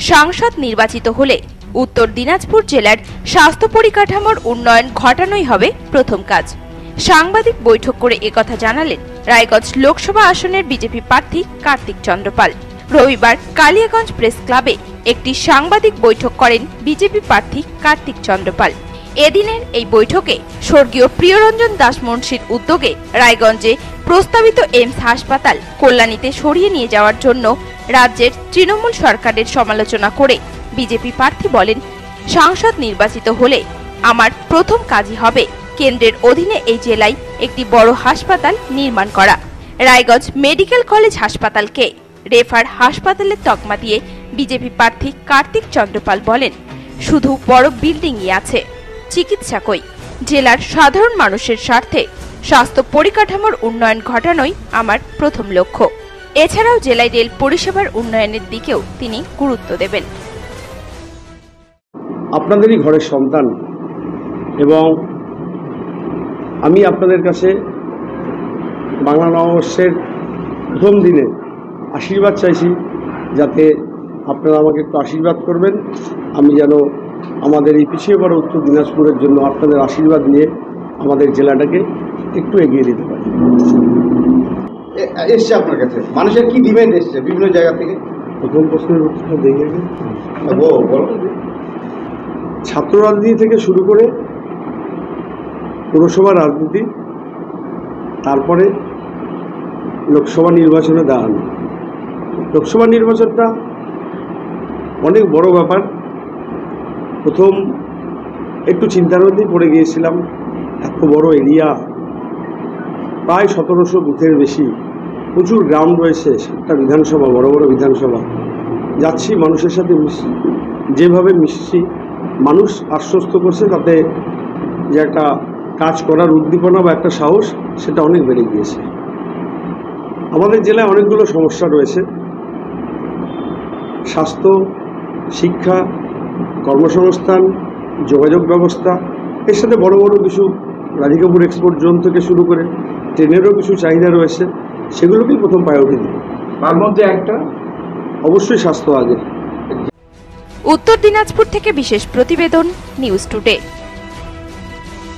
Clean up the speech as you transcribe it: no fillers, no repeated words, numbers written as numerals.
সাংসদ নির্বাচিত হলে উত্তর দিনাজপুর জেলার স্বাস্থ্য পরিকাঠামোর উন্নয়ন ঘটানোই হবে প্রথম কাজ। সাংবাদিক বৈঠক করে একথা জানালেন রায়গঞ্জ লোকসভা আসনের বিজেপি প্রার্থী কার্তিক চন্দ্র পাল। রবিবার কালিয়াগঞ্জ প্রেস ক্লাবে একটি সাংবাদিক বৈঠক করেন বিজেপি প্রার্থী কার্তিক চন্দ্র পাল। এদিনের এই বৈঠকে স্বর্গীয় প্রিয়রঞ্জন দাস মুন্সির উদ্যোগে রায়গঞ্জে প্রস্তাবিত এইমস হাসপাতাল কল্যাণীতে সরিয়ে নিয়ে যাওয়ার জন্য রাজ্যের তৃণমূল সরকারের সমালোচনা করে বিজেপি প্রার্থী বলেন, সাংসদ নির্বাচিত হলে আমার প্রথম কাজই হবে কেন্দ্রের অধীনে এই জেলায় একটি বড় হাসপাতাল নির্মাণ করা। রায়গঞ্জ মেডিকেল কলেজ হাসপাতালকে রেফার হাসপাতালের তকমা দিয়ে বিজেপি প্রার্থী কার্তিক চন্দ্র পাল বলেন, শুধু বড় বিল্ডিংই আছে, চিকিৎসা কই? জেলার সাধারণ মানুষের স্বার্থে স্বাস্থ্য পরিকাঠামোর উন্নয়ন ঘটানোই আমার প্রথম লক্ষ্য। এছাড়াও জেলায় রেল পরিষেবার উন্নয়নের দিকেও তিনি গুরুত্ব দেবেন। আপনাদেরই ঘরের সন্তান এবং আমি আপনাদের কাছে বাংলা নববর্ষের প্রথম দিনে আশীর্বাদ চাইছি, যাতে আপনারা আমাকে একটু আশীর্বাদ করবেন। আমি যেন আমাদের এই পিছিয়ে পড়া উত্তর দিনাজপুরের জন্য আপনাদের আশীর্বাদ নিয়ে আমাদের জেলাটাকে একটু এগিয়ে দিতে পারি। এসছে আপনার কাছে মানুষের কি ডিমান্ড এসছে বিভিন্ন জায়গা থেকে? প্রথম প্রশ্নের উত্তরটা দেখে ছাত্র রাজনীতি থেকে শুরু করে পৌরসভা রাজনীতি, তারপরে লোকসভা নির্বাচনে দাঁড়ানো। লোকসভা নির্বাচনটা অনেক বড় ব্যাপার। প্রথম একটু চিন্তার মধ্যেই পড়ে গিয়েছিলাম, এত বড় এরিয়া, প্রায় 1700 বুথের বেশি, প্রচুর গ্রাম রয়েছে, 7টা বিধানসভা, বড় বড় বিধানসভা। যাচ্ছি মানুষের সাথে যেভাবে মিশছি, মানুষ আশ্বস্ত করছে, তাতে যে একটা কাজ করার উদ্দীপনা বা একটা সাহস, সেটা অনেক বেড়ে গিয়েছে। আমাদের জেলায় অনেকগুলো সমস্যা রয়েছে, স্বাস্থ্য, শিক্ষা, কর্মসংস্থান, যোগাযোগ ব্যবস্থা, এর সাথে বড় বড় কিছু রাধিকাপুর এক্সপোর্ট জোন থেকে শুরু করে ট্রেনেরও কিছু চাহিদা রয়েছে, সেগুলোকেই প্রথম প্রায়োরিটি দিব। তার মধ্যে একটা অবশ্যই স্বাস্থ্য আগে। উত্তর দিনাজপুর থেকে বিশেষ প্রতিবেদন, নিউজ টুডে।